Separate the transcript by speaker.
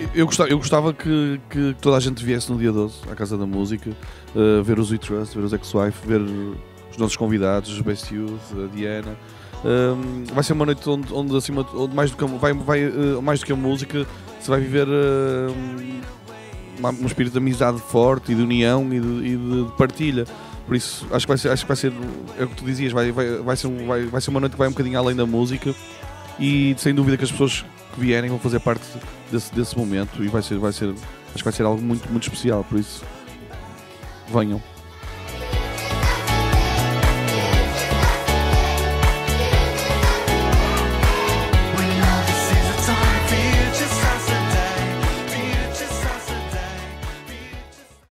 Speaker 1: Eu gostava que toda a gente viesse no dia 12 à Casa da Música, ver os We Trust, ver os Ex-Wife, ver os nossos convidados, os Best Youth, a Diana. Vai ser uma noite onde acima, onde mais do que a música, se vai viver um espírito de amizade forte e de união e de partilha. Por isso, acho que vai ser é o que tu dizias, vai ser uma noite que vai um bocadinho além da música, e sem dúvida que as pessoas que vierem vão fazer parte desse momento, e acho que vai ser algo muito, muito especial. Por isso, venham.